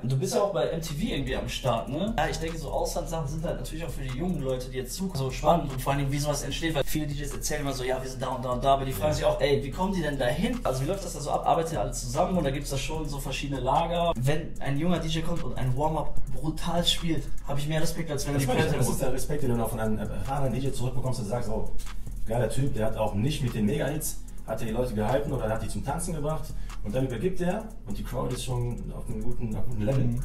Du bist ja auch bei MTV irgendwie am Start, ne? Ja, ich denke, so Auslandssachen sind halt natürlich auch für die jungen Leute, die jetzt zugucken, so spannend und vor allem, wie sowas entsteht, weil viele DJs erzählen immer so, ja, wir sind da und da und da, aber die fragen sich auch, ey, wie kommen die denn dahin? Also wie läuft das da so ab? Arbeitet ihr alle zusammen oder gibt es da schon so verschiedene Lager? Wenn ein junger DJ kommt und ein Warm-Up brutal spielt, habe ich mehr Respekt, als wenn er die Plätze. Das ist der Respekt, den du noch von einem erfahrenen DJ zurückbekommst und sagst, oh, geiler Typ, der hat auch nicht mit den Mega-Hits, hat er die Leute gehalten oder hat die zum Tanzen gebracht und dann übergibt er und die Crowd ist schon auf einem guten Level.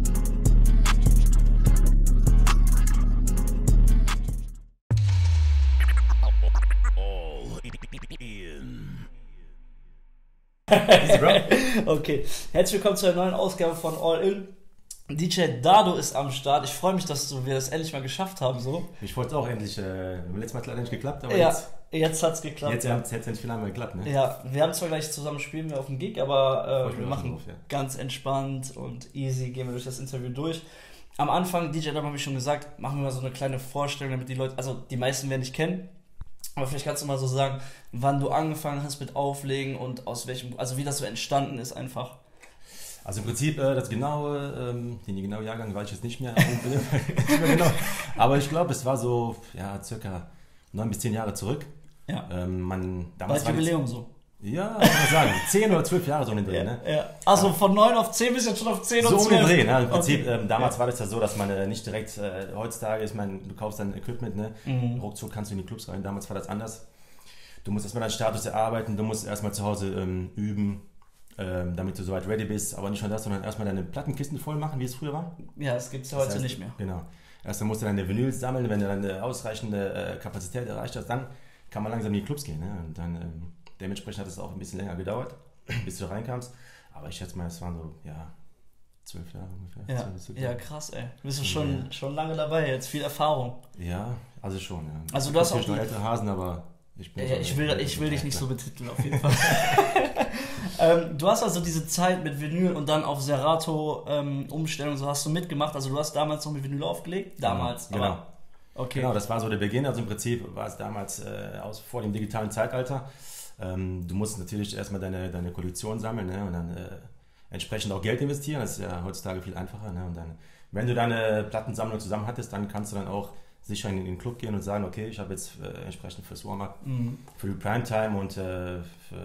Okay, herzlich willkommen zu einer neuen Ausgabe von All In. DJ Dado ist am Start. Ich freue mich, dass wir das endlich mal geschafft haben. So. Ich wollte es auch endlich. Letztes Mal hat es leider nicht geklappt, aber ja, jetzt hat es geklappt. Jetzt hat es endlich final mal geklappt, ne? Ja, wir haben zwar gleich zusammen spielen wir auf dem Gig, aber wir machen drauf, ja. Ganz entspannt und easy gehen wir durch das Interview durch. Am Anfang, DJ Dado habe ich schon gesagt, machen wir mal so eine kleine Vorstellung, damit die Leute, also die meisten werden dich kennen. Aber vielleicht kannst du mal so sagen, wann du angefangen hast mit Auflegen und aus welchem, also wie das so entstanden ist einfach. Also im Prinzip den genauen Jahrgang weiß ich jetzt nicht mehr, genau. Aber ich glaube, es war so ja, circa 9 bis 10 Jahre zurück. Ja. Damals war Jubiläum so. Ja, kann man sagen, 10 oder 12 Jahre so in den Dreh, ne? Ja. Also von 9 auf 10 bis jetzt schon auf 10 so und 12. So um den Dreh, ne? Im Prinzip, damals war das ja so, dass man nicht direkt, heutzutage ist du kaufst dein Equipment, ne? Ruckzuck kannst du in die Clubs rein, damals war das anders. Du musst erstmal deinen Status erarbeiten, du musst erstmal zu Hause üben, damit du soweit ready bist, aber nicht nur das, sondern erstmal deine Plattenkisten voll machen, wie es früher war. Ja, das gibt es ja heute nicht mehr. Genau. Erst dann musst du deine Vinyls sammeln, wenn du dann eine ausreichende Kapazität erreicht hast, dann kann man langsam in die Clubs gehen, ne? Und dann dementsprechend hat es auch ein bisschen länger gedauert, bis du reinkamst. Aber ich schätze mal, es waren so, 12 Jahre ungefähr. Ja, 12 Jahre. Ja, krass, ey. Du bist schon lange dabei, jetzt viel Erfahrung. Ja, also schon, ja. Also du hast auch noch ältere Hasen, aber ich bin... Ja, ich will dich nicht so betiteln, auf jeden Fall. Du hast also diese Zeit mit Vinyl und dann auf Serato Umstellung, so hast du mitgemacht. Also du hast damals noch mit Vinyl aufgelegt? Damals, genau. Aber, okay. Genau, das war so der Beginn. Also im Prinzip war es damals vor dem digitalen Zeitalter. Du musst natürlich erstmal deine Kollektion sammeln, ne? Und dann entsprechend auch Geld investieren. Das ist ja heutzutage viel einfacher. Ne? Und dann, wenn du deine Plattensammlung zusammen hattest, dann kannst du dann auch sicher in den Club gehen und sagen, okay, ich habe jetzt entsprechend fürs Warm-up, für die Primetime und für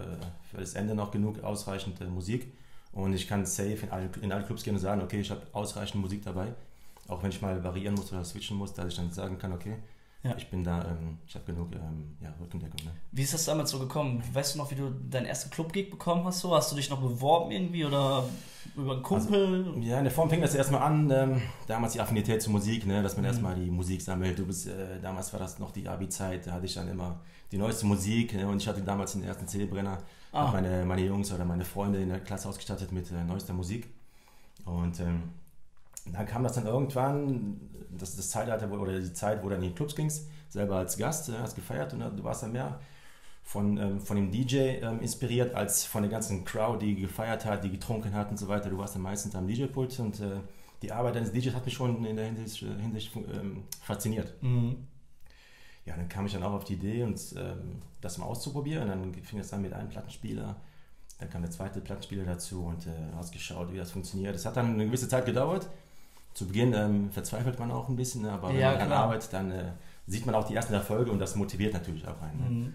das Ende noch genug ausreichend Musik. Und ich kann safe in alle Clubs gehen und sagen, okay, ich habe ausreichend Musik dabei. Auch wenn ich mal variieren muss oder switchen muss, dass ich dann sagen kann, okay, ich bin da, ich habe genug Rückendeckung. Ne? Wie ist das damals so gekommen? Weißt du noch, wie du deinen ersten Club-Gig bekommen hast? So? Hast du dich noch beworben irgendwie oder über einen Kumpel? Also, in der Form fing das erstmal an, damals die Affinität zur Musik, ne? Dass man erstmal die Musik sammelt. Damals war das noch die Abi-Zeit, da hatte ich dann immer die neueste Musik, ne? Und ich hatte damals den ersten CD-Brenner, meine Jungs oder meine Freunde in der Klasse ausgestattet mit neuester Musik. Und dann kam das dann irgendwann, das Zeitalter oder die Zeit, wo dann in die Clubs gingst, selber als Gast, hast gefeiert und du warst dann mehr von dem DJ inspiriert als von der ganzen Crowd, die gefeiert hat, die getrunken hat und so weiter. Du warst dann meistens am DJ-Pult und die Arbeit eines DJs hat mich schon in der Hinsicht fasziniert. Mhm. Ja, dann kam ich dann auch auf die Idee, das mal auszuprobieren. Und dann fing es an mit einem Plattenspieler. Dann kam der zweite Plattenspieler dazu und hast geschaut, wie das funktioniert. Es hat dann eine gewisse Zeit gedauert. Zu Beginn verzweifelt man auch ein bisschen, ne? Aber wenn man daran arbeitet, dann sieht man auch die ersten Erfolge und das motiviert natürlich auch einen. Ne? Mhm.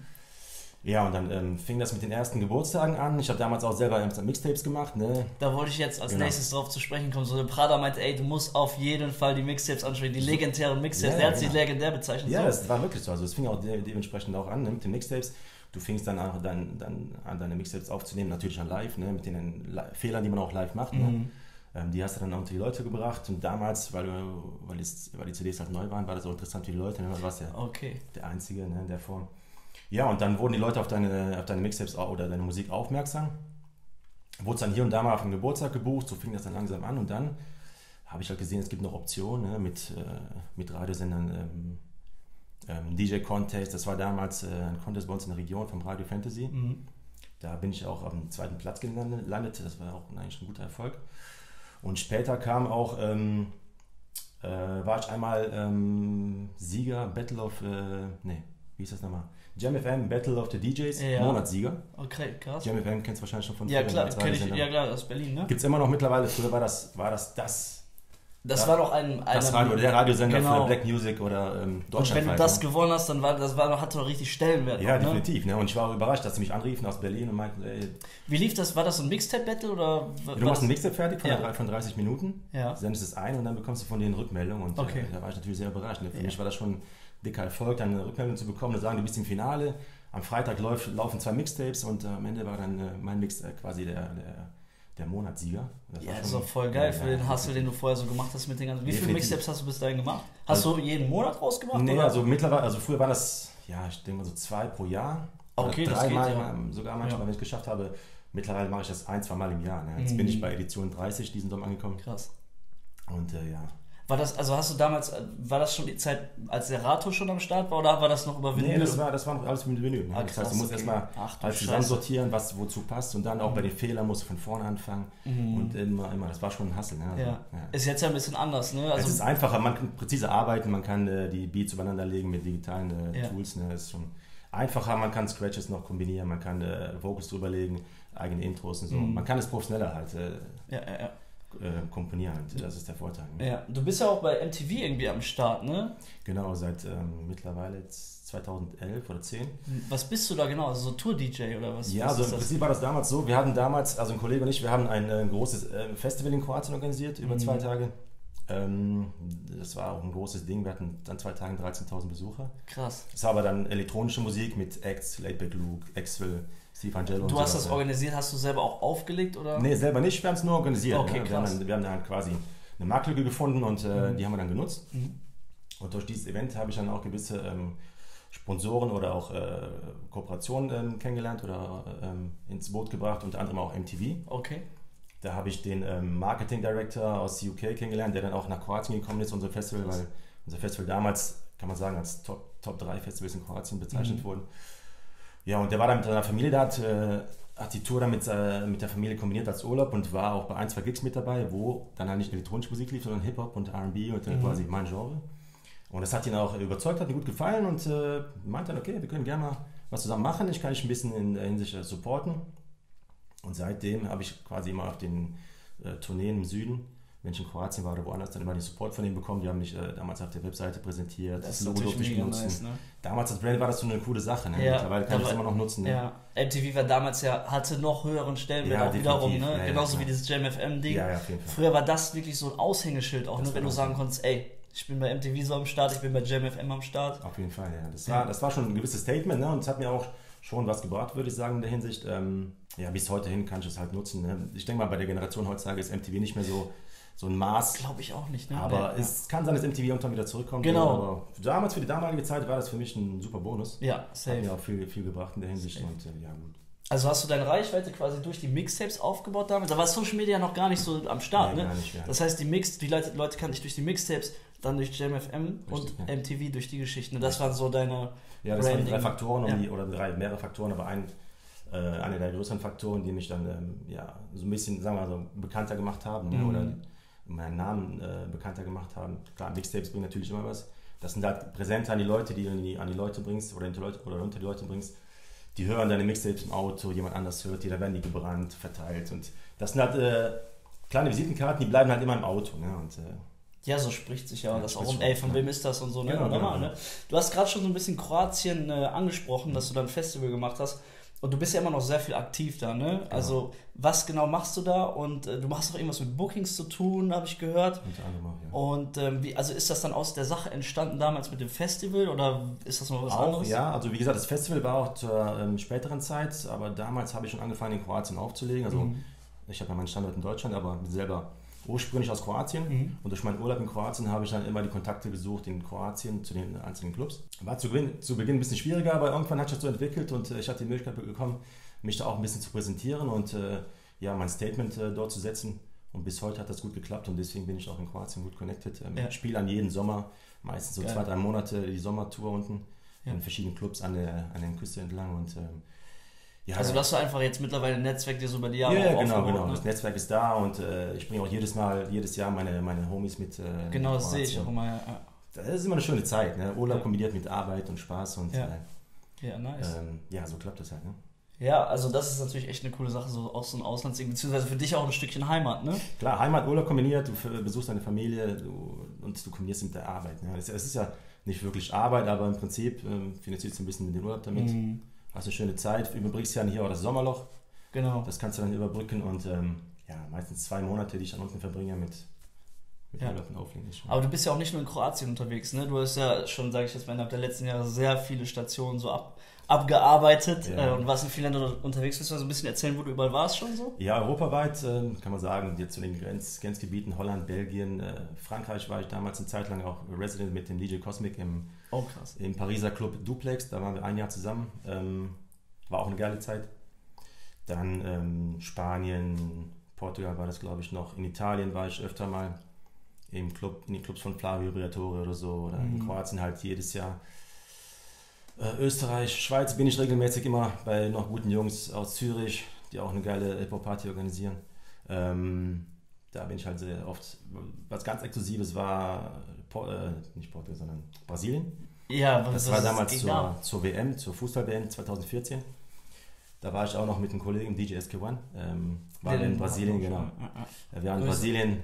Ja, und dann fing das mit den ersten Geburtstagen an. Ich habe damals auch selber Mixtapes gemacht. Ne? Da wollte ich jetzt als nächstes drauf zu sprechen kommen. So der Prada meinte, ey, du musst auf jeden Fall die Mixtapes ansprechen, die legendären Mixtapes. Der hat sie legendär bezeichnet. Ja, das war wirklich so. Also es fing auch dementsprechend auch an, ne? Mit den Mixtapes. Du fingst dann auch dann an, deine Mixtapes aufzunehmen, natürlich an live, ne? Mit den Fehlern, die man auch live macht. Ne? Die hast du dann unter die Leute gebracht und damals, weil die CDs halt neu waren, war das auch interessant für die Leute, ne? Du warst ja der Einzige, ne, in der Form. Ja, und dann wurden die Leute auf deine Mixtapes oder deine Musik aufmerksam. Wurde dann hier und da mal auf den Geburtstag gebucht, so fing das dann langsam an und dann habe ich halt gesehen, es gibt noch Optionen, ne, mit Radiosendern, DJ-Contest, das war damals ein Contest bei uns in der Region vom Radio Fantasy. Mhm. Da bin ich auch am 2. Platz gelandet, das war auch eigentlich ein guter Erfolg. Und später kam auch, war ich einmal Sieger, wie hieß das nochmal? Jam FM Battle of the DJs, Monatssieger. Okay, krass. Jam FM kennst du wahrscheinlich schon von früher. Ja klar, kenn ich, ja klar, aus Berlin, ne? Gibt's immer noch mittlerweile, früher war das das war doch das Radio, der Radiosender für Black Music oder Deutschland. Und wenn du das gewonnen hast, dann hatte doch richtig Stellenwert. Ja, definitiv. Ne? Und ich war überrascht, dass sie mich anriefen aus Berlin und meinten, ey. Wie lief das? War das so ein Mixtape-Battle oder? Du machst ein Mixtape fertig von 30 Minuten, ja. sendest es ein und dann bekommst du von denen Rückmeldung. Und da war ich natürlich sehr überrascht. Ne? Für mich war das schon ein dicker Erfolg, dann eine Rückmeldung zu bekommen und sagen, du bist im Finale. Am Freitag laufen 2 Mixtapes und am Ende war dann mein Mix quasi der Monatssieger. Das ist doch voll geil für den Hustle, den du vorher so gemacht hast mit den ganzen. Wie viele Mixtapes hast du bis dahin gemacht? Hast du jeden Monat rausgemacht? Nee, oder? Also mittlerweile, also früher war das, ich denke mal so 2 pro Jahr. Okay, das 3 Mal, sogar manchmal, wenn ich es geschafft habe. Mittlerweile mache ich das 1-2 Mal im Jahr. Ne? Jetzt bin ich bei Edition 30 diesen Sommer angekommen. Krass. Und War das schon die Zeit, als der Rato schon am Start war oder war das noch über Vinyl? Nee, das war noch alles mit Vinyl. Ne? Krass, das heißt, du musst erstmal zusammensortieren, was wozu passt und dann auch bei den Fehlern musst du von vorne anfangen und immer, das war schon ein Hustle. Ne? Also, Ist jetzt ja ein bisschen anders. Ne? Also, es ist einfacher, man kann präzise arbeiten, man kann die Beats übereinander legen mit digitalen Tools. Ne? Das ist schon einfacher, man kann Scratches noch kombinieren, man kann Vocals drüberlegen, eigene Intros und so. Man kann es professioneller halt komponieren. Das ist der Vorteil. Ne? Ja, du bist ja auch bei MTV irgendwie am Start, ne? Genau, seit mittlerweile jetzt 2011 oder 10. Was bist du da genau? Also so Tour-DJ oder was? Ja, also im Prinzip war das damals so, wir hatten damals, also ein Kollege und ich, wir haben ein großes Festival in Kroatien organisiert, über 2 Tage. Das war auch ein großes Ding, wir hatten dann 2 Tagen 13.000 Besucher. Krass. Das war aber dann elektronische Musik mit Acts, Laidback Luke, Axwell, Steve Angelo. Du hast das organisiert, hast du selber auch aufgelegt, oder? Nee, selber nicht, wir haben es nur organisiert. Okay, ne? Wir haben dann quasi eine Marktlücke gefunden und die haben wir dann genutzt. Und durch dieses Event habe ich dann auch gewisse Sponsoren oder auch Kooperationen kennengelernt oder ins Boot gebracht, unter anderem auch MTV. Okay. Da habe ich den Marketing Director aus UK kennengelernt, der dann auch nach Kroatien gekommen ist, unser Festival, weil unser Festival damals, kann man sagen, als Top 3 Festivals in Kroatien bezeichnet wurden. Ja, und der war dann mit seiner Familie da, hat die Tour dann mit der Familie kombiniert als Urlaub und war auch bei 1, 2 Gigs mit dabei, wo dann halt nicht elektronische Musik lief, sondern Hip-Hop und R&B und dann quasi mein Genre. Und das hat ihn auch überzeugt, hat ihm gut gefallen und meinte dann, okay, wir können gerne mal was zusammen machen, ich kann dich ein bisschen in der Hinsicht supporten. Und seitdem habe ich quasi immer auf den Tourneen im Süden, wenn ich in Kroatien war oder woanders, dann immer den Support von denen bekommen. Die haben mich damals auf der Webseite präsentiert, das Logo durfte ich benutzen. Nice, ne? Damals als Brand war das so eine coole Sache, ne? Mittlerweile kann ich es immer noch nutzen. Ne? Ja. MTV war damals hatte noch höheren Stellenwert auch wiederum, ne? Ja, genauso wie dieses Jam FM-Ding. Ja, auf jeden Fall. Früher war das wirklich so ein Aushängeschild, auch nur wenn du sagen konntest, ey, ich bin bei MTV so am Start, ich bin bei Jam FM am Start. Auf jeden Fall, ja. Das war schon ein gewisses Statement, ne? Und es hat mir auch schon was gebracht, würde ich sagen, in der Hinsicht. Bis heute hin kann ich es halt nutzen. Ne? Ich denke mal, bei der Generation heutzutage ist MTV nicht mehr so ein Maß. Glaube ich auch nicht. Ne? Aber es kann sein, dass MTV irgendwann wieder zurückkommt. Genau. Aber damals, für die damalige Zeit, war das für mich ein super Bonus. Ja, safe. Hat mir auch viel, viel gebracht in der Hinsicht. Und, gut. Also hast du deine Reichweite quasi durch die Mixtapes aufgebaut damals? Da war Social Media noch gar nicht so am Start, ne? Gar nicht, ja. Das heißt, die Leute kannten dich durch die Mixtapes, dann durch Jam FM und MTV durch die Geschichten. Das waren so deine das waren 3 Faktoren, mehrere Faktoren, aber einer der größeren Faktoren, die mich dann so ein bisschen, sagen wir mal, so bekannter gemacht haben, ne? Oder meinen Namen bekannter gemacht haben. Klar, Mixtapes bringen natürlich immer was. Das sind halt Präsente an die Leute, die du an die Leute bringst oder unter die Leute bringst. Die hören deine Mixtapes im Auto, jemand anders hört die, dann werden die gebrannt, verteilt. Und das sind halt kleine Visitenkarten, die bleiben halt immer im Auto. Ne? Und, ja, so spricht sich ja das auch um, von wem ist das und so. Ne? Genau. Ne? Du hast gerade schon so ein bisschen Kroatien angesprochen, dass du da ein Festival gemacht hast. Und du bist ja immer noch sehr viel aktiv da, ne? Genau. Also, was genau machst du da? Und du machst auch irgendwas mit Bookings zu tun, habe ich gehört. Unter anderem, ja. Und ist das dann aus der Sache entstanden damals mit dem Festival oder ist das noch was anderes? Ja, also wie gesagt, das Festival war auch zur späteren Zeit, aber damals habe ich schon angefangen, in Kroatien aufzulegen. Also, ich habe ja meinen Standort in Deutschland, aber bin selber ursprünglich aus Kroatien und durch meinen Urlaub in Kroatien habe ich dann immer die Kontakte gesucht in Kroatien zu den einzelnen Clubs. War zu Beginn ein bisschen schwieriger, aber irgendwann hat sich das so entwickelt und ich hatte die Möglichkeit bekommen, mich da auch ein bisschen zu präsentieren und mein Statement dort zu setzen. Und bis heute hat das gut geklappt und deswegen bin ich auch in Kroatien gut connected. Ich spiele an jeden Sommer, meistens so 2-3 Monate die Sommertour unten in verschiedenen Clubs an der Küste entlang und also dass du einfach jetzt mittlerweile ein Netzwerk dir so über die Jahre aufgebaut, genau. Ne? Das Netzwerk ist da und ich bringe auch jedes Jahr meine Homies mit. Genau, das sehe ich auch immer, Das ist immer eine schöne Zeit, ne? Urlaub kombiniert mit Arbeit und Spaß und ja, nice. Ja, so klappt das halt, ne? Ja, also das ist natürlich echt eine coole Sache, so aus so einem Auslandsding, beziehungsweise für dich auch ein Stückchen Heimat, ne? Klar, Heimat, Urlaub kombiniert, du besuchst deine Familie und du kombinierst mit der Arbeit. Ne? Es ist ja nicht wirklich Arbeit, aber im Prinzip finanzierst du ein bisschen den Urlaub damit. Hast eine schöne Zeit, überbrückst ja hier auch das Sommerloch. Genau. Das kannst du dann überbrücken und meistens 2 Monate, die ich dann unten verbringe mit Urlaub und Auflegen. Aber du bist ja auch nicht nur in Kroatien unterwegs, ne? Du hast ja schon, sage ich jetzt mal, innerhalb der letzten Jahre sehr viele Stationen so abgearbeitet und warst in vielen Ländern unterwegs. Willst du mal so ein bisschen erzählen, wo du überall warst schon so? Ja, europaweit kann man sagen, jetzt zu den Grenzgebieten Holland, Belgien, Frankreich war ich damals eine Zeit lang auch Resident mit dem DJ Cosmic im Pariser Club Duplex. Da waren wir 1 Jahr zusammen. War auch eine geile Zeit. Dann Spanien, Portugal war das, glaube ich, noch. In Italien war ich öfter mal in den Clubs von Flavio Briatore oder so. Oder in Kroatien halt jedes Jahr. Österreich, Schweiz bin ich regelmäßig immer bei noch guten Jungs aus Zürich, die auch eine geile Hip-Hop-Party organisieren. Da bin ich halt sehr oft. Was ganz Exklusives war, nicht Portugal, sondern Brasilien. Ja, das war damals zur WM, zur Fußball-WM 2014. Da war ich auch noch mit einem Kollegen, DJ SK1. Waren wir in Brasilien, genau. Wir waren in Brasilien.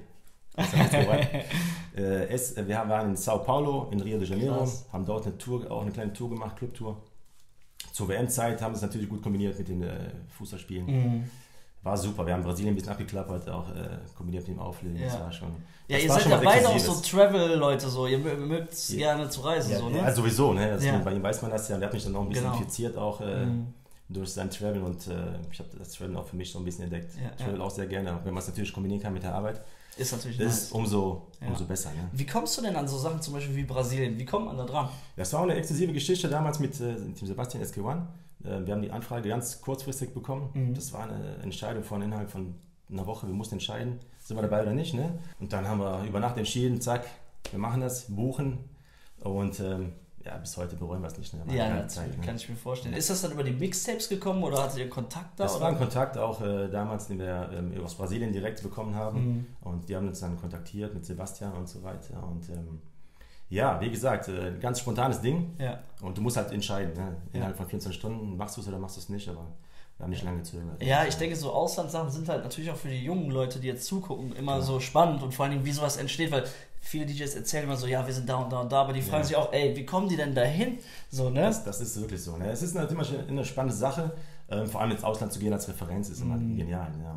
Wir waren in Sao Paulo, in Rio de Janeiro, haben dort eine kleine Tour gemacht, Clubtour. Zur WM-Zeit haben wir es natürlich gut kombiniert mit den Fußballspielen. War super, wir haben Brasilien ein bisschen abgeklappert, auch kombiniert mit dem Auflegen. Ja. Das war schon. Ja, ihr seid ja beide auch so Travel-Leute, so. Ihr mögt es gerne zu reisen, ja, so, ne? Ja, sowieso, ne? Bei ihm weiß man das ja, der hat mich dann auch ein bisschen infiziert, auch durch sein Travel und ich habe das Travel auch für mich so ein bisschen entdeckt. Ich travel auch sehr gerne, wenn man es natürlich kombinieren kann mit der Arbeit. Ist natürlich das ist umso besser. Ne? Wie kommst du denn an so Sachen zum Beispiel wie Brasilien? Wie kommt man da dran? Das war auch eine exklusive Geschichte damals mit dem Sebastian SK1. Wir haben die Anfrage ganz kurzfristig bekommen. Das war eine Entscheidung innerhalb von einer Woche. Wir mussten entscheiden, sind wir dabei oder nicht. Ne? Und dann haben wir über Nacht entschieden, zack, wir machen das, buchen und bis heute bereuen wir es nicht. Ne? Ja, Zeit, kann ich mir vorstellen. Ja. Ist das dann über die Mixtapes gekommen oder hattet ihr Kontakt da? Das war ein Kontakt auch damals, den wir aus Brasilien direkt bekommen haben. Und die haben uns dann kontaktiert mit Sebastian und so weiter. Und wie gesagt, ganz spontanes Ding. Ja. Und du musst halt entscheiden. Ne? Innerhalb von 24 Stunden machst du es oder machst du es nicht, aber wir haben nicht lange gezögert. Ja, ich denke, so Auslandssachen sind halt natürlich auch für die jungen Leute, die jetzt zugucken, immer so spannend und vor allem, wie sowas entsteht, weil viele DJs erzählen immer so, ja, wir sind da und da und da, aber die fragen sich auch, ey, wie kommen die denn dahin? So, ne? Das ist wirklich so. Ne? Es ist natürlich immer eine spannende Sache, vor allem ins Ausland zu gehen als Referenz ist immer genial. Ne?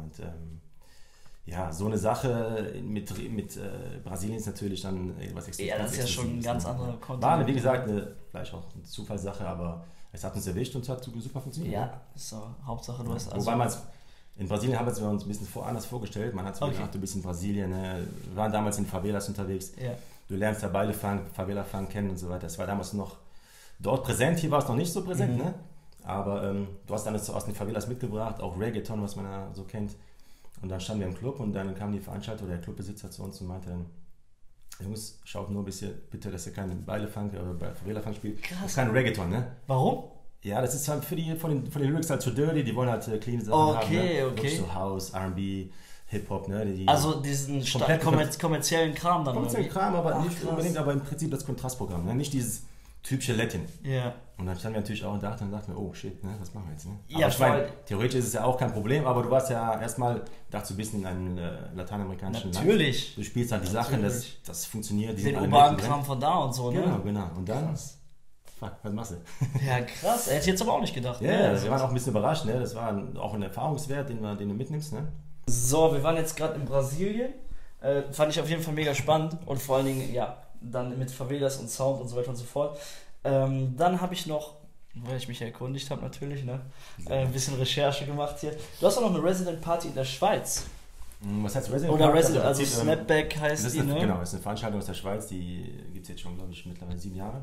Und so eine Sache mit Brasilien ist natürlich dann etwas extrem. Ja, das ist ja schon ein ganz anderer Kontinent. War, wie gesagt, vielleicht auch eine Zufallssache, aber es hat uns erwischt und es hat super funktioniert. Ja, ist so. Hauptsache, du hast Wobei man in Brasilien haben wir uns ein bisschen anders vorgestellt. Man hat sich gedacht, du bist in Brasilien. Ne? Wir waren damals in Favelas unterwegs. Ja. Du lernst da beide Favela-Funk kennen und so weiter. Das war damals noch dort präsent. Hier war es noch nicht so präsent. Ne? Aber du hast alles aus den Favelas mitgebracht, auch Reggaeton, was man da so kennt. Und dann standen wir im Club und dann kam die Veranstalter oder der Clubbesitzer zu uns und meinte dann, Jungs, schaut nur bitte, dass ihr keinen Beile-Funk oder Favela-Funk spielt. Krass. Kein Reggaeton, ne? Warum? Ja, das ist halt von den Lyrics halt zu dirty, die wollen halt clean Sachen haben. Ne? Okay. So House, R&B, Hip-Hop, ne? Also diesen kommerziellen Kram dann. Kommerziellen Kram, aber nicht unbedingt, aber im Prinzip das Kontrastprogramm, ne? Nicht dieses typische Latin. Ja. Und dann standen wir natürlich auch und dachten wir, oh shit, ne? Was machen wir jetzt? Ne? Ja, aber ich meine, theoretisch ist es ja auch kein Problem, aber du warst ja erstmal, dachtest du bist in einem lateinamerikanischen Land. Natürlich. Du spielst halt die Sachen, das funktioniert. Den urbanen Kram von da und so, ne? Genau. Und dann... Fuck, was machst du? Ja, krass. Hätte ich jetzt aber auch nicht gedacht. Ja, wir waren auch ein bisschen überrascht. Ne? Das war auch ein Erfahrungswert, den du mitnimmst. Ne? So, wir waren jetzt gerade in Brasilien. Fand ich auf jeden Fall mega spannend. Und vor allen Dingen, dann mit Favelas und Sound und so weiter und so fort. Dann habe ich noch, weil ich mich erkundigt habe natürlich, ne? Ein bisschen Recherche gemacht hier. Du hast auch noch eine Resident Party in der Schweiz. Was heißt Resident Oder Party? Resident, also Snapback heißt die, ne? Genau, das ist eine Veranstaltung aus der Schweiz, die gibt es jetzt schon, glaube ich, mittlerweile 7 Jahre.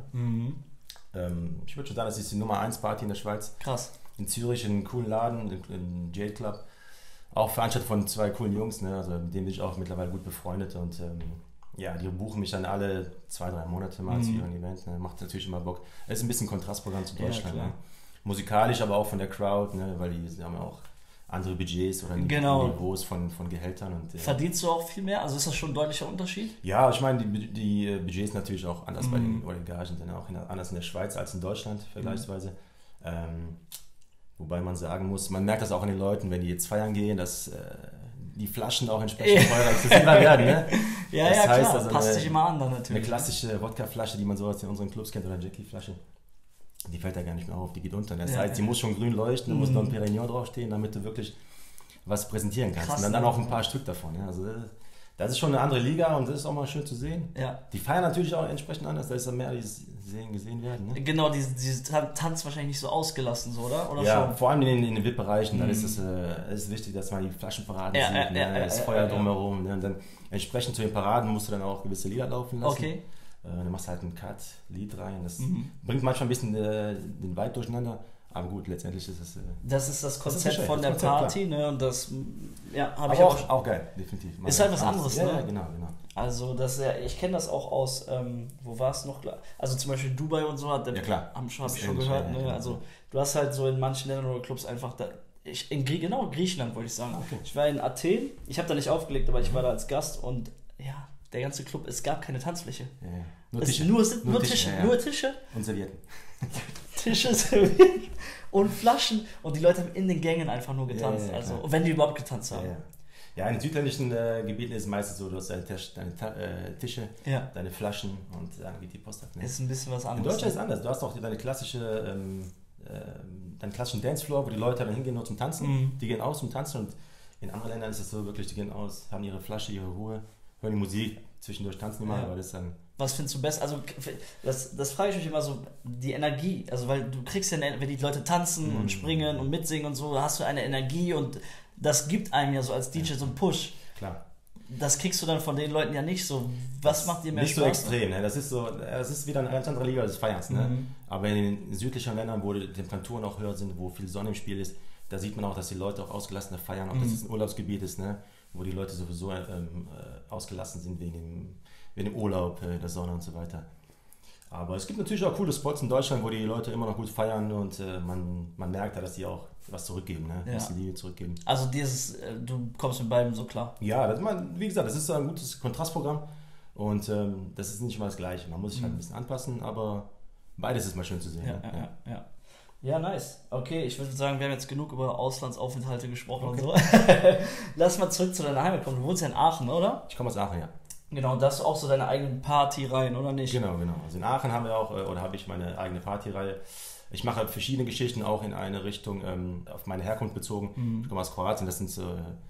Ich würde schon sagen, das ist die Nummer 1 Party in der Schweiz. Krass. In Zürich, in einem coolen Laden, im Jade Club. Auch veranstaltet von 2 coolen Jungs, ne? Also mit denen bin ich auch mittlerweile gut befreundet. Und die buchen mich dann alle 2-3 Monate mal zu ihrem Event. Ne? Macht natürlich immer Bock. Es ist ein bisschen Kontrastprogramm zu Deutschland. Ne? Musikalisch, aber auch von der Crowd, ne? Weil die haben ja auch andere Budgets oder Niveaus von Gehältern. Und, verdienst du auch viel mehr? Also ist das schon ein deutlicher Unterschied? Ja, ich meine, die Budgets natürlich auch anders bei den Gagen sind auch anders in der Schweiz als in Deutschland vergleichsweise. Wobei man sagen muss, man merkt das auch an den Leuten, wenn die jetzt feiern gehen, dass die Flaschen auch entsprechend teurer exzessiver werden. Ne? Ja, das ja, heißt, klar, also passt sich immer an dann natürlich. Eine klassische Wodkaflasche, die man so aus in unseren Clubs kennt, oder Jackie-Flasche, die fällt da gar nicht mehr auf, die geht unter. Das heißt, die muss schon grün leuchten, da muss noch ein Perignon draufstehen, damit du wirklich was präsentieren kannst. Krass, und dann auch ein paar Stück davon. Ja? Also das ist schon eine andere Liga und das ist auch mal schön zu sehen. Ja. Die feiern natürlich auch entsprechend anders, da ist dann mehr, die gesehen werden. Ne? Genau, die tanzen wahrscheinlich nicht so ausgelassen, so, oder ja, schon? vor allem in den VIP-Bereichen, dann ist es wichtig, dass man die Flaschenparaden sieht, das Feuer drumherum. Ne? Und dann entsprechend zu den Paraden musst du dann auch gewisse Lieder laufen lassen. Okay. Dann machst du halt einen Cut, Lied rein. Das bringt manchmal ein bisschen den Vibe durcheinander. Aber gut, letztendlich ist es... das ist das Konzept von der Party, ne? Und das habe ich auch geil, definitiv. Ist halt was anderes, ne? Ja, genau. Also ich kenne das auch aus, wo war es noch? Also zum Beispiel Dubai und so, habe ich schon gehört, ne? Also du hast halt so in manchen Ländern oder Clubs einfach... Griechenland wollte ich sagen. Okay. Ich war in Athen, ich habe da nicht aufgelegt, aber ich war da als Gast und ja, der ganze Club, es gab keine Tanzfläche. Ja. Nur Tische. Und Servietten. Tische, Servietten und Flaschen und die Leute haben in den Gängen einfach nur getanzt, wenn die überhaupt getanzt haben. Ja, in den südländischen Gebieten ist es meistens so, du hast deine Tische, deine Flaschen und dann geht die Post ab. Ne? Ist ein bisschen was anderes. In Deutschland ist es anders, du hast auch deinen klassischen Dancefloor, wo die Leute dann hingehen nur zum Tanzen, die gehen aus zum Tanzen und in anderen Ländern ist es so wirklich, die gehen aus, haben ihre Flasche, ihre Ruhe, hören die Musik, zwischendurch tanzen die mal, aber das dann... Was findest du besser? Also das frage ich mich immer so, die Energie, also weil du kriegst ja, wenn die Leute tanzen und springen und mitsingen und so, hast du eine Energie und das gibt einem ja so als DJ so einen Push. Klar. Das kriegst du dann von den Leuten ja nicht so. Was macht dir mehr Spaß? Nicht so extrem, ne? Das ist wieder eine ganz andere Liga des Feierns. Ne? Aber in den südlichen Ländern, wo die Temperaturen auch höher sind, wo viel Sonne im Spiel ist, da sieht man auch, dass die Leute auch ausgelassener feiern, auch dass es ein Urlaubsgebiet ist, ne? Wo die Leute sowieso ausgelassen sind wegen dem Urlaub, der Sonne und so weiter. Aber es gibt natürlich auch coole Spots in Deutschland, wo die Leute immer noch gut feiern und man merkt da, dass die auch was zurückgeben, ne? Dass die Liebe zurückgeben. Also du kommst mit beidem so klar? Ja, wie gesagt, das ist ein gutes Kontrastprogramm und das ist nicht immer das Gleiche. Man muss sich halt ein bisschen anpassen, aber beides ist mal schön zu sehen. Ja, nice. Okay, ich würde sagen, wir haben jetzt genug über Auslandsaufenthalte gesprochen und so. Lass mal zurück zu deiner Heimat kommen. Du wohnst ja in Aachen, oder? Ich komme aus Aachen, ja. Genau, da hast du auch so deine eigenen Partyreihen, oder nicht? Genau. Also in Aachen haben wir auch, habe ich meine eigene Partyreihe. Ich mache verschiedene Geschichten auch in eine Richtung, auf meine Herkunft bezogen. Ich komme aus Kroatien, das sind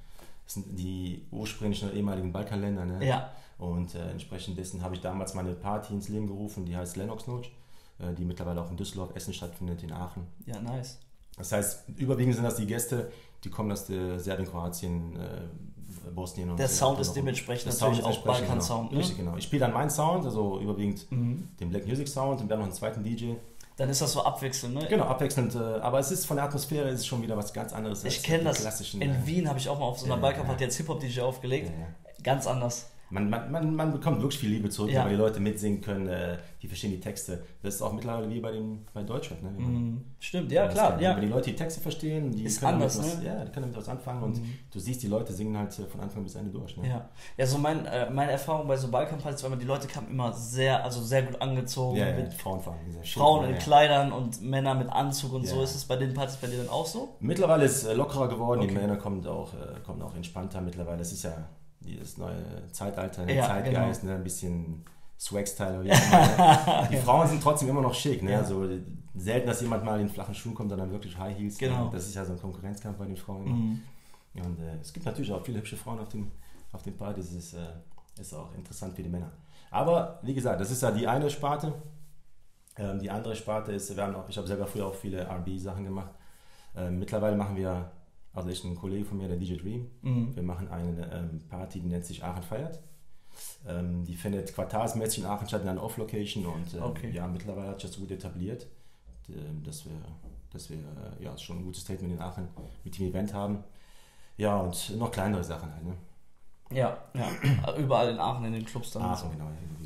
die ursprünglichen ehemaligen Balkanländer. Ne? Ja. Und entsprechend dessen habe ich damals meine Party ins Leben gerufen, die heißt Lennox Noc, die mittlerweile auch in Düsseldorf, Essen stattfindet, in Aachen. Ja, nice. Das heißt, überwiegend sind das die Gäste, die kommen aus Serbien, Kroatien, Bosnien und der Sound ist dementsprechend natürlich auch Balkan-Sound. Genau. Richtig, genau. Ich spiele dann meinen Sound, also überwiegend den Black Music Sound und wir haben noch einen zweiten DJ. Dann ist das so abwechselnd, ne? Genau, abwechselnd, aber es ist von der Atmosphäre ist schon wieder was ganz anderes. Ich kenne das. In Wien habe ich auch mal auf so einer Balkan-Party als Hip-Hop-DJ aufgelegt. Ganz anders. Man bekommt wirklich viel Liebe zurück, weil die Leute mitsingen können, die verstehen die Texte. Das ist auch mittlerweile wie bei Deutschrap. Ne? Stimmt, ja klar. Wenn die Leute die Texte verstehen, die ist können anders, die können damit was anfangen und du siehst, die Leute singen halt von Anfang bis Ende durch. Ne? Ja, so meine Erfahrung bei so Balkan-Partys war immer, die Leute kamen immer sehr gut angezogen. Mit Frauen in Kleidern und Männer mit Anzug und so. Ist es bei den Partys bei dir dann auch so? Mittlerweile ist es lockerer geworden, die Männer kommen auch entspannter mittlerweile. Es ist ja dieses neue Zeitalter, Zeitgeist, genau. Ne, ein bisschen Swag-Style. Die Frauen sind trotzdem immer noch schick. Ne? Also selten, dass jemand mal in flachen Schuhen kommt und dann wirklich High Heels. Genau. Das ist ja so ein Konkurrenzkampf bei den Frauen. Und es gibt natürlich auch viele hübsche Frauen auf den Partys. Das ist auch interessant für die Männer. Aber wie gesagt, das ist ja die eine Sparte. Die andere Sparte ist, ich habe selber früher auch viele R&B-Sachen gemacht. Mittlerweile machen wir, also ich und ein Kollege von mir, der DJ Dream, wir machen eine Party, die nennt sich Aachen feiert. Die findet quartalsmäßig in Aachen statt, in einer Off-Location und mittlerweile hat sich das gut etabliert, dass wir schon ein gutes Statement in Aachen mit dem Event haben. Ja, und noch kleinere Sachen halt, ne? Ja, überall in Aachen in den Clubs dann. Aachen, genau.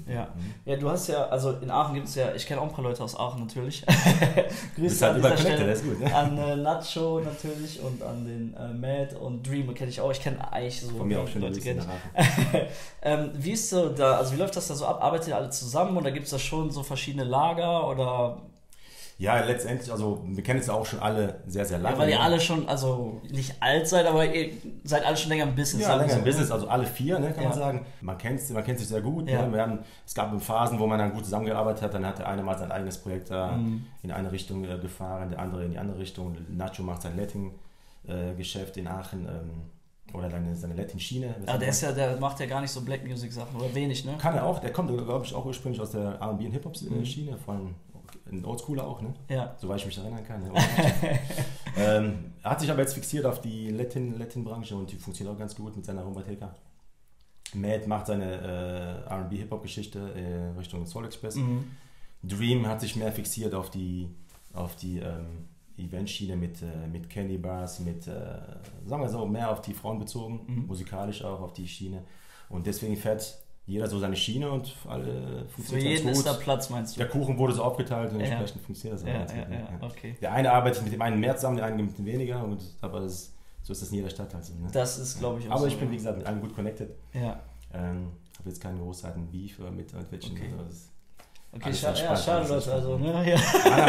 Ja. Ja, du hast ja, also in Aachen gibt es ja, ich kenne auch ein paar Leute aus Aachen natürlich. Grüße halt an dieser Stelle das ist gut, ne? An Nacho natürlich und an den Matt und Dream kenne ich auch. Ich kenne eigentlich so von mir auch schon Leute. Wie ist so da, also wie läuft das da so ab? Arbeitet ihr alle zusammen oder gibt es da schon so verschiedene Lager oder... Ja, letztendlich, also wir kennen es auch schon alle sehr, sehr lange. Ja, weil ihr alle schon, also nicht alt seid, aber ihr seid alle schon länger im Business. Ja, länger im Business, also alle 4, ne, kann man sagen. Man kennt sich sehr gut. Ja. Ne? Es gab Phasen, wo man dann gut zusammengearbeitet hat, dann hat der eine mal sein eigenes Projekt in eine Richtung gefahren, der andere in die andere Richtung. Nacho macht sein Latin-Geschäft in Aachen oder seine Latin-Schiene. Der macht ja gar nicht so Black Music-Sachen oder wenig, ne? Kann er auch, der kommt, glaube ich, auch ursprünglich aus der R&B und Hip-Hop-Schiene, von ein Oldschooler auch, ne? Ja. Soweit ich mich erinnern kann. Ne? Er hat sich aber jetzt fixiert auf die Latin-Branche und die funktioniert auch ganz gut mit seiner Rumba-Theka. Matt macht seine R&B-Hip-Hop-Geschichte Richtung Soul Express. Dream hat sich mehr fixiert auf die Event-Schiene mit Candy Bars, sagen wir so, mehr auf die Frauen bezogen, musikalisch auch auf die Schiene. Und deswegen fährt jeder so seine Schiene und alle funktioniert für jeden ist da Platz, meinst du? Der Kuchen wurde so aufgeteilt und entsprechend funktioniert das. Okay. Der eine arbeitet mit dem einen mehr zusammen, der eine mit dem weniger, aber so ist das in jeder Stadt halt so. Ne? Das ist, glaube ich, auch aber so. Ich bin, wie gesagt, mit allen gut connected. Ja. Habe jetzt keinen großartigen Beef mit welchen. Okay. Okay, schade, Leute, also, ne? Ja.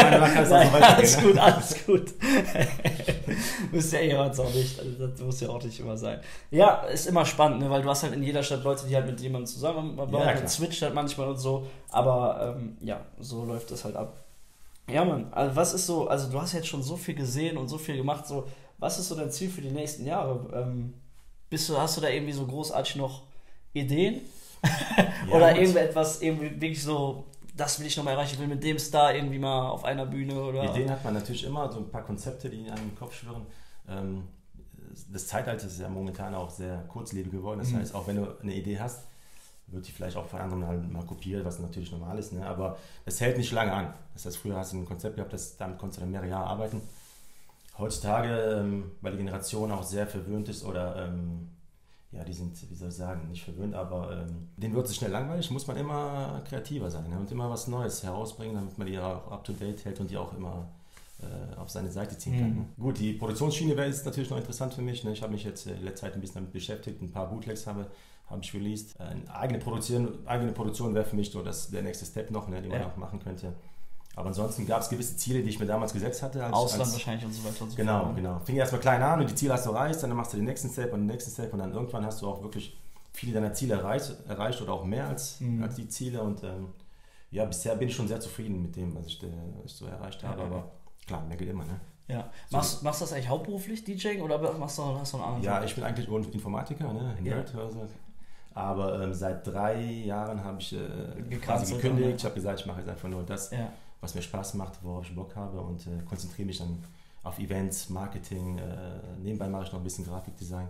Alles gut. Müsst ja hört es auch nicht, also das muss ja auch nicht immer sein. Ja, ist immer spannend, ne? Weil du hast halt in jeder Stadt Leute, die halt mit jemandem zusammenarbeiten, switcht halt manchmal und so, aber so läuft das halt ab. Ja, Mann, also was ist so, also du hast jetzt schon so viel gesehen und so viel gemacht, so, was ist so dein Ziel für die nächsten Jahre? Hast du da irgendwie so großartig noch Ideen? Oder irgendetwas, irgendwie wirklich so, das will ich noch mal erreichen, ich will mit dem Star irgendwie mal auf einer Bühne oder... Ideen hat man natürlich immer, so ein paar Konzepte, die in einem Kopf schwirren. Das Zeitalter ist ja momentan auch sehr kurzlebig geworden, das heißt, auch wenn du eine Idee hast, wird die vielleicht auch von anderen mal kopiert, was natürlich normal ist, ne? Aber es hält nicht lange an. Das heißt, früher hast du ein Konzept gehabt, damit konntest du dann mehrere Jahre arbeiten. Heutzutage, weil die Generation auch sehr verwöhnt ist oder... die sind, wie soll ich sagen, nicht verwöhnt, aber denen wird es schnell langweilig, muss man immer kreativer sein, ne? Und immer was Neues herausbringen, damit man die auch up-to-date hält und die auch immer auf seine Seite ziehen kann. Ne? Gut, die Produktionsschiene ist natürlich noch interessant für mich. Ne? Ich habe mich jetzt in letzter Zeit ein bisschen damit beschäftigt, ein paar Bootlegs habe ich released. Eigene Produktion wäre für mich so der nächste Step noch, ne, den man auch machen könnte. Aber ansonsten gab es gewisse Ziele, die ich mir damals gesetzt hatte. Ausland wahrscheinlich und so weiter und so fort. Genau. Fing erstmal klein an und die Ziele hast du erreicht, dann machst du den nächsten Step und dann irgendwann hast du auch wirklich viele deiner Ziele erreicht oder auch mehr als die Ziele. Und bisher bin ich schon sehr zufrieden mit dem, was ich so erreicht habe. Aber klar, mehr geht immer. Ne? Ja. Machst du das eigentlich hauptberuflich, DJing, oder hast du einen anderen Job? Ich bin eigentlich Informatiker, ne? Nerd oder so. Aber seit 3 Jahren habe ich quasi gekündigt. Ich habe gesagt, ich mache jetzt einfach nur das, was mir Spaß macht, worauf ich Bock habe und konzentriere mich dann auf Events, Marketing. Nebenbei mache ich noch ein bisschen Grafikdesign.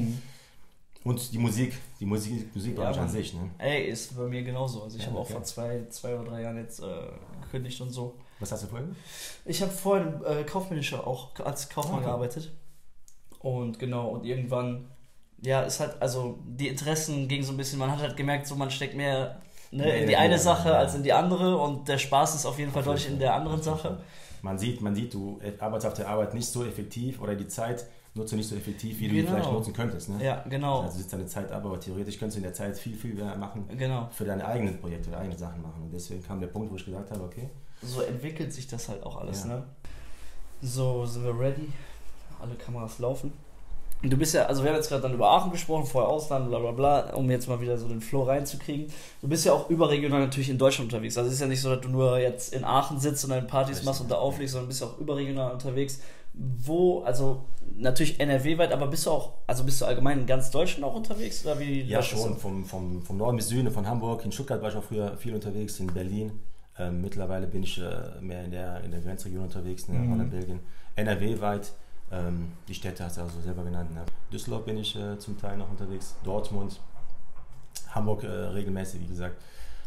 Und die Musikbranche an sich. Ne? Ey, ist bei mir genauso. Also ich habe auch vor 2 oder 3 Jahren jetzt gekündigt und so. Was hast du vorher? Ich habe vorher kaufmännischer auch als Kaufmann gearbeitet. Und genau, und irgendwann, ist halt, also die Interessen gingen so ein bisschen, man hat halt gemerkt, so man steckt mehr in die eine Sache als in die andere und der Spaß ist auf jeden Fall deutlich in der anderen Sache. Man sieht, du arbeitest auf der Arbeit nicht so effektiv oder die Zeit nutzt du nicht so effektiv, wie du die vielleicht nutzen könntest. Ne? Ja, genau. Also du sitzt deine Zeit ab, aber theoretisch könntest du in der Zeit viel mehr machen für deine eigenen Projekte, für eigene Sachen machen. Und deswegen kam der Punkt, wo ich gesagt habe, okay. So entwickelt sich das halt auch alles, ne? So, sind wir ready? Alle Kameras laufen. Du bist ja, also wir haben jetzt gerade dann über Aachen gesprochen, vorher Ausland, bla bla bla, um jetzt mal wieder so den Flow reinzukriegen. Du bist ja auch überregional natürlich in Deutschland unterwegs. Also es ist ja nicht so, dass du nur jetzt in Aachen sitzt und deine Partys machst und da auflegst, sondern bist auch überregional unterwegs. Also natürlich NRW-weit, aber bist du allgemein in ganz Deutschland auch unterwegs? Oder wie? Ja, schon, vom Norden bis Süden, von Hamburg, in Stuttgart war ich auch früher viel unterwegs, in Berlin. Mittlerweile bin ich mehr in der Grenzregion unterwegs, ne, Holland, Belgien. NRW-weit. Die Städte hast du also selber genannt. Ne? Düsseldorf bin ich zum Teil noch unterwegs, Dortmund, Hamburg regelmäßig, wie gesagt.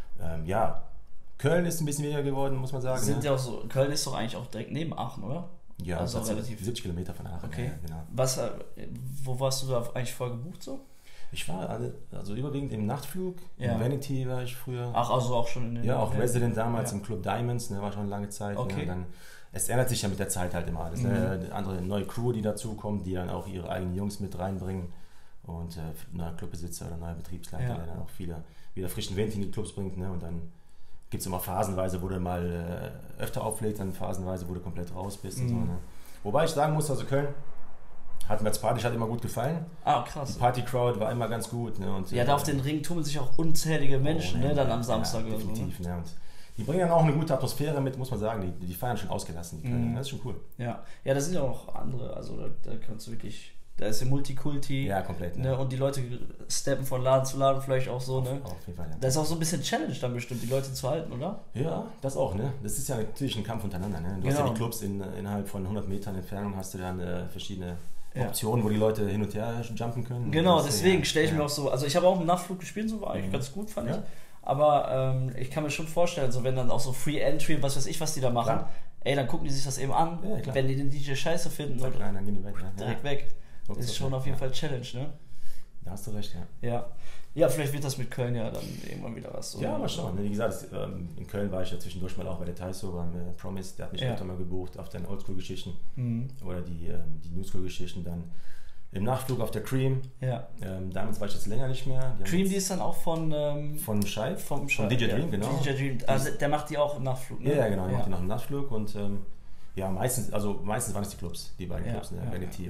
Köln ist ein bisschen weniger geworden, muss man sagen. Ja auch so, Köln ist doch eigentlich auch direkt neben Aachen, oder? Ja, also relativ 70 Kilometer von Aachen. Okay. Ja, genau. Wo warst du da eigentlich vorher gebucht so? Ich war also überwiegend im Nachtflug, im Vanity war ich früher. Ach, also auch schon in den... Ja, auch Resident damals im Club Diamonds, ne, war schon eine lange Zeit. Okay. Ne, dann, es ändert sich ja mit der Zeit halt immer alles. Ne? Eine andere neue Crew, die dazukommt, die dann auch ihre eigenen Jungs mit reinbringen. Und neuer Clubbesitzer oder neuer Betriebsleiter, der dann auch wieder frischen Wind in die Clubs bringt. Ne? Und dann gibt es immer phasenweise, wo du mal öfter auflegst, dann phasenweise, wo du komplett raus bist. Und so, ne? Wobei ich sagen muss, also Köln hat mir als Party immer gut gefallen. Ah, krass. Die Party-Crowd war immer ganz gut. Ne? Und, da auf den Ring tummeln sich auch unzählige Menschen, ne? Dann am Samstag oder so. Definitiv, ne? Und die bringen dann auch eine gute Atmosphäre mit, muss man sagen. Die feiern schon ausgelassen, die Kölner. Das ist schon cool. Ja, das sind ja auch andere. Also da kannst du wirklich... Da ist ja Multikulti. Ja, komplett. Ne? Und die Leute steppen von Laden zu Laden vielleicht auch so. Ne? Auf jeden Fall, ja. Das ist auch so ein bisschen Challenge dann bestimmt, die Leute zu halten, oder? Ja, das auch. Ne? Das ist ja natürlich ein Kampf untereinander. Ne? Du hast ja die Clubs innerhalb von 100 Metern Entfernung, hast du dann verschiedene Optionen, wo die Leute hin und her jumpen können. Genau, deswegen stelle ich mir auch so... Also ich habe auch im Nachtflug gespielt, so war eigentlich ganz gut, fand ich. Aber ich kann mir schon vorstellen, so wenn dann auch so Free Entry, was weiß ich, was die da machen, dann gucken die sich das eben an. Ja, wenn die den DJ scheiße finden, dann gehen die weg. Direkt weg. Das ist schon auf jeden Fall Challenge, ne? Da hast du recht, Ja, vielleicht wird das mit Köln ja dann irgendwann wieder was. So. Ja, mal schauen. Wie gesagt, in Köln war ich ja zwischendurch mal auch bei der Taiso, beim Promise, der hat mich öfter mal gebucht auf den Oldschool-Geschichten oder die Newschool-Geschichten dann. Im Nachflug auf der Cream. Ja. Damals war ich jetzt länger nicht mehr. Cream, die ist dann auch von Scheib, von DJ Dream, genau. DJ Dream, also der macht die auch im Nachflug, ne? Ja, genau, der macht die noch im Nachflug und meistens waren es die Clubs, die beiden Clubs, ne? Vanity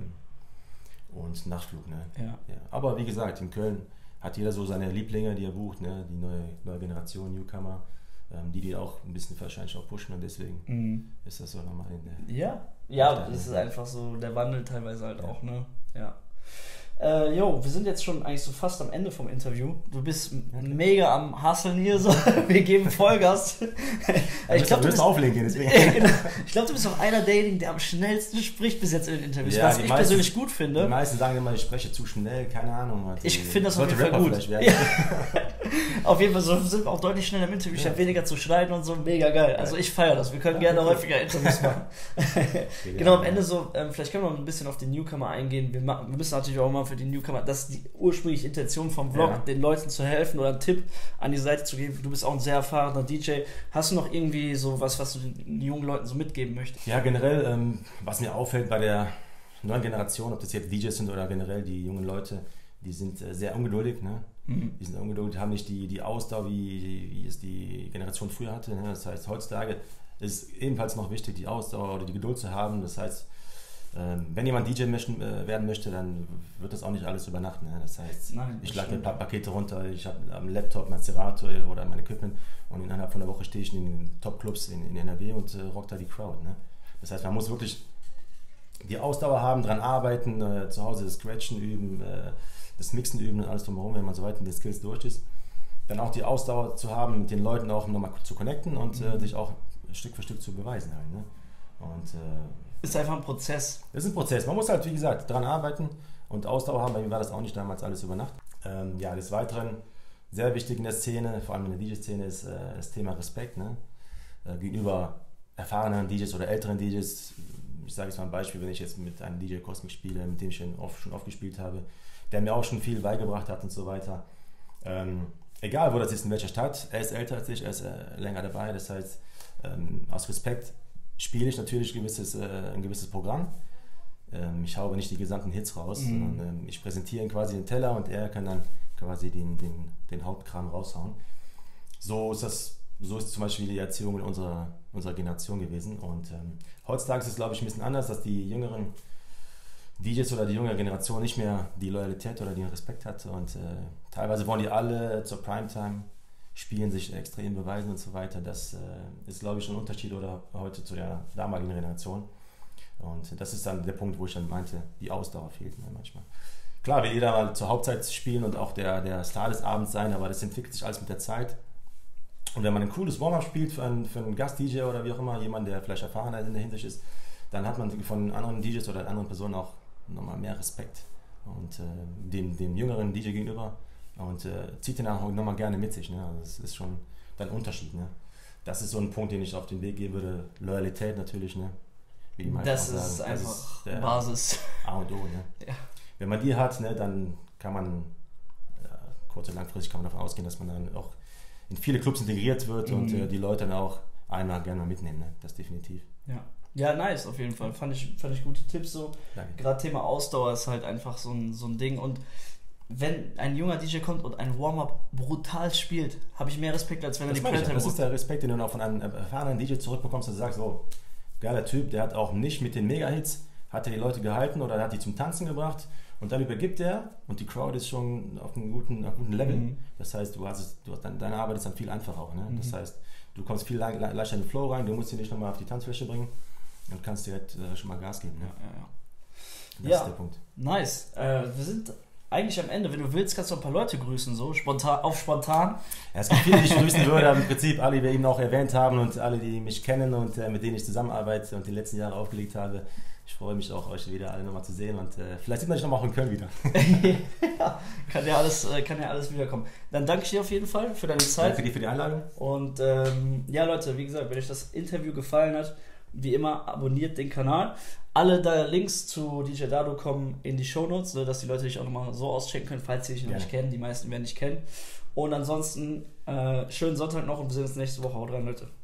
und Nachtflug, ne? Ja. Aber wie gesagt, in Köln hat jeder so seine Lieblinge, die er bucht, ne? Die neue Generation, Newcomer, die auch ein bisschen wahrscheinlich auch pushen und deswegen ist das so nochmal das ist einfach so der Wandel teilweise halt auch, ne? Ja. Wir sind jetzt schon eigentlich so fast am Ende vom Interview. Du bist mega am Hustlen hier, so. Wir geben Vollgas. Ich glaube, du bist auflegen, deswegen. Ich glaube, du bist auch einer derjenigen, der am schnellsten spricht bis jetzt in den Interviews, was ich persönlich gut finde. Die meisten sagen immer, ich spreche zu schnell, keine Ahnung. Ich finde das auf jeden Fall gut. Auf jeden Fall sind wir auch deutlich schneller im Interview. Ich habe weniger zu schneiden und so, mega geil. Also ich feiere das. Wir können gerne häufiger Interviews machen. Genau, am Ende so, vielleicht können wir noch ein bisschen auf den Newcomer eingehen. Wir müssen natürlich auch mal für die Newcomer, das ist die ursprüngliche Intention vom Vlog, den Leuten zu helfen oder einen Tipp an die Seite zu geben. Du bist auch ein sehr erfahrener DJ. Hast du noch irgendwie so was du den jungen Leuten so mitgeben möchtest? Ja, generell, was mir auffällt bei der neuen Generation, ob das jetzt DJs sind oder generell die jungen Leute, die sind sehr ungeduldig, ne? Die sind ungeduldig, haben nicht die Ausdauer, wie es die Generation früher hatte. Ne? Das heißt, heutzutage ist ebenfalls noch wichtig, die Ausdauer oder die Geduld zu haben. Das heißt, wenn jemand DJ werden möchte, dann wird das auch nicht alles über Nacht. Ne? Das heißt, ich lade ein paar Pakete runter, ich habe am Laptop mein Serato oder mein Equipment und innerhalb von einer Woche stehe ich in den Top-Clubs in NRW und rock da die Crowd. Ne? Das heißt, man muss wirklich die Ausdauer haben, dran arbeiten, zu Hause das Scratchen üben, das Mixen üben und alles drumherum, wenn man so weit in den Skills durch ist. Dann auch die Ausdauer zu haben, mit den Leuten auch nochmal zu connecten und sich auch Stück für Stück zu beweisen halt. Ne? Und ist einfach ein Prozess. Das ist ein Prozess. Man muss halt, wie gesagt, dran arbeiten und Ausdauer haben. Bei mir war das auch nicht damals alles über Nacht. Des Weiteren, sehr wichtig in der Szene, vor allem in der DJ-Szene, ist das Thema Respekt. Ne? Gegenüber erfahrenen DJs oder älteren DJs. Ich sage jetzt mal ein Beispiel, wenn ich jetzt mit einem DJ Cosmic spiele, mit dem ich schon oft gespielt habe, der mir auch schon viel beigebracht hat und so weiter. Egal, wo das ist, in welcher Stadt, er ist älter als ich, er ist länger dabei. Das heißt, aus Respekt spiele ich natürlich ein gewisses Programm. Ich haue nicht die gesamten Hits raus, sondern ich präsentiere quasi den Teller und er kann dann quasi den Hauptkram raushauen. So ist zum Beispiel die Erziehung in unserer Generation gewesen. Und heutzutage ist es, glaube ich, ein bisschen anders, dass die jüngeren DJs oder die junge Generation nicht mehr die Loyalität oder den Respekt hat. Und teilweise wollen die alle zur Primetime spielen, sich extrem beweisen und so weiter. Das ist, glaube ich, schon ein Unterschied oder heute zu der damaligen Generation. Und das ist dann der Punkt, wo ich dann meinte, die Ausdauer fehlt mir manchmal. Klar, will jeder mal zur Hauptzeit spielen und auch der Star des Abends sein, aber das entwickelt sich alles mit der Zeit. Und wenn man ein cooles Warm-Up spielt für einen Gast-DJ oder wie auch immer, jemand, der vielleicht erfahrener in der Hinsicht ist, dann hat man von anderen DJs oder anderen Personen auch nochmal mehr Respekt und dem jüngeren DJ gegenüber und zieht den auch nochmal gerne mit sich. Ne? Also das ist schon dann ein Unterschied. Ne? Das ist so ein Punkt, den ich auf den Weg geben würde. Loyalität natürlich, ne? Wie die meisten das ist sagen. Einfach Basis. A und O. Ne? Ja. Wenn man die hat, ne, dann kann man, kurz- und langfristig kann man davon ausgehen, dass man dann auch in viele Clubs integriert wird und die Leute dann auch einmal gerne mal mitnehmen, ne? Das definitiv. Ja, nice, auf jeden Fall. Fand ich gute Tipps so. Gerade Thema Ausdauer ist halt einfach so ein Ding. Und wenn ein junger DJ kommt und ein Warm-Up brutal spielt, habe ich mehr Respekt, als wenn er die Qualität. Das ist der Respekt, den du auch von einem erfahrenen DJ zurückbekommst, dass du sagst, oh, geiler Typ, der hat auch nicht mit den Mega-Hits, hat er die Leute gehalten oder hat die zum Tanzen gebracht und dann übergibt er und die Crowd ist schon auf einem guten Level. Das heißt, deine Arbeit ist dann viel einfacher auch. Ne? Das heißt, du kommst viel leichter in den Flow rein, du musst ihn nicht nochmal auf die Tanzfläche bringen und kannst direkt schon mal Gas geben. Ne? Das ist der Punkt. Nice. Wir sind eigentlich am Ende. Wenn du willst, kannst du ein paar Leute grüßen, so spontan. Ja, es gibt viele, die ich grüßen würde, aber im Prinzip alle, die wir eben auch erwähnt haben und alle, die mich kennen und mit denen ich zusammenarbeite und die letzten Jahre aufgelegt habe. Ich freue mich auch, euch wieder alle nochmal zu sehen und vielleicht sieht man sich nochmal auch in Köln wieder. Ja, kann ja alles wiederkommen. Dann danke ich dir auf jeden Fall für deine Zeit. Danke dir für die Einladung. Und ja Leute, wie gesagt, wenn euch das Interview gefallen hat, wie immer, abonniert den Kanal. Alle da Links zu DJ Dado kommen in die Shownotes, dass die Leute dich auch nochmal so auschecken können, falls sie dich noch nicht kennen. Die meisten werden dich kennen. Und ansonsten schönen Sonntag noch und wir sehen uns nächste Woche. Haut rein, Leute.